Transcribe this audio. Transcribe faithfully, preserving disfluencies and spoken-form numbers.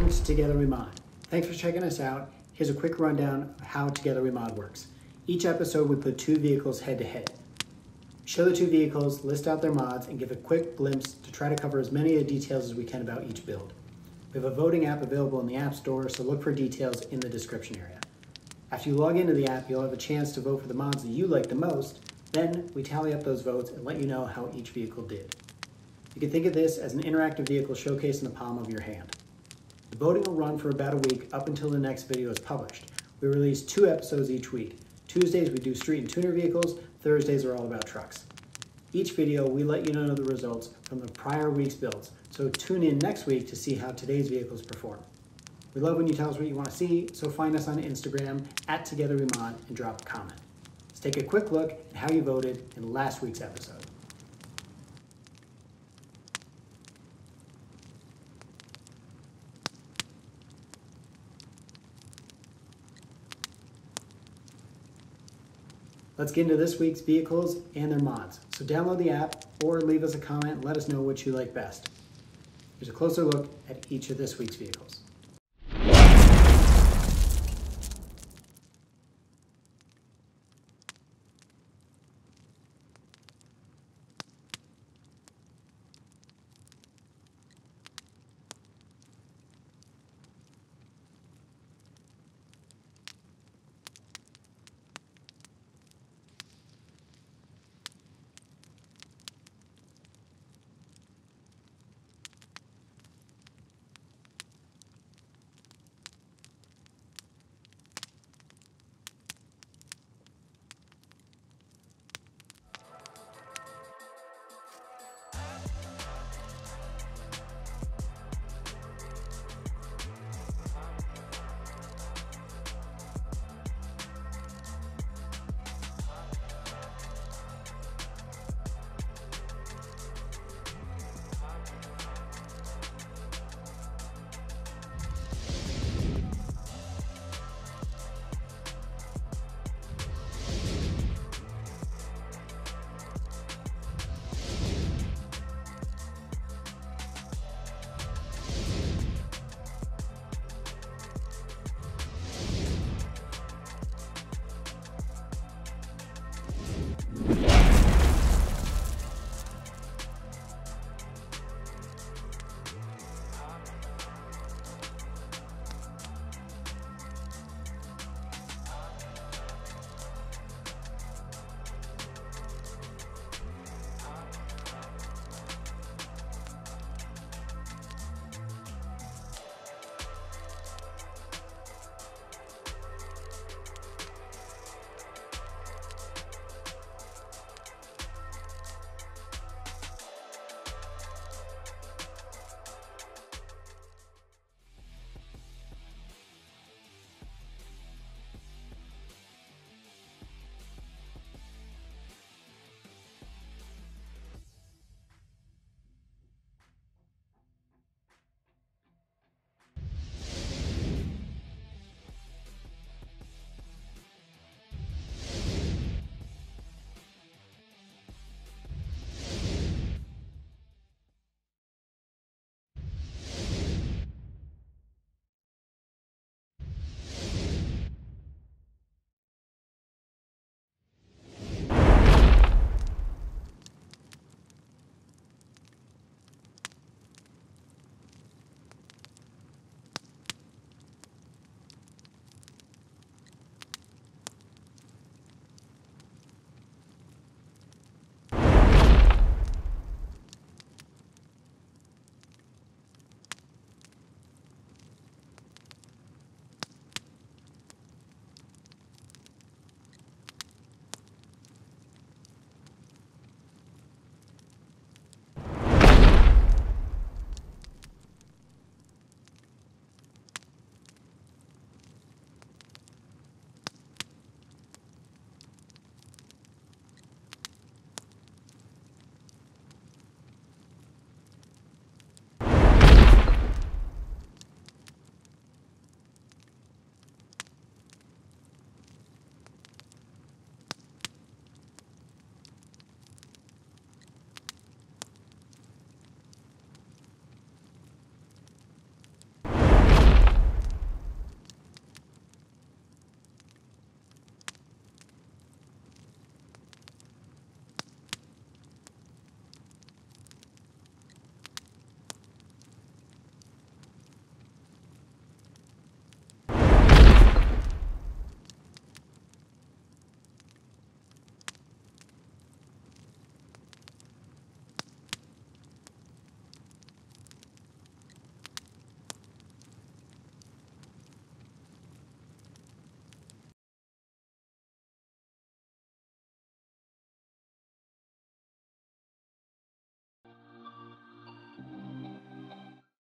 Welcome to TogetherWeMod. Thanks for checking us out. Here's a quick rundown of how TogetherWeMod works. Each episode we put two vehicles head to head. Show the two vehicles, list out their mods, and give a quick glimpse to try to cover as many of the details as we can about each build. We have a voting app available in the App Store, so look for details in the description area. After you log into the app, you'll have a chance to vote for the mods that you like the most. Then we tally up those votes and let you know how each vehicle did. You can think of this as an interactive vehicle showcase in the palm of your hand. The voting will run for about a week up until the next video is published. We release two episodes each week. Tuesdays we do street and tuner vehicles, Thursdays are all about trucks. Each video we let you know the results from the prior week's builds, so tune in next week to see how today's vehicles perform. We love when you tell us what you want to see, so find us on Instagram at TogetherWeMod and drop a comment. Let's take a quick look at how you voted in last week's episode. Let's get into this week's vehicles and their mods. So download the app or leave us a comment and let us know what you like best. Here's a closer look at each of this week's vehicles.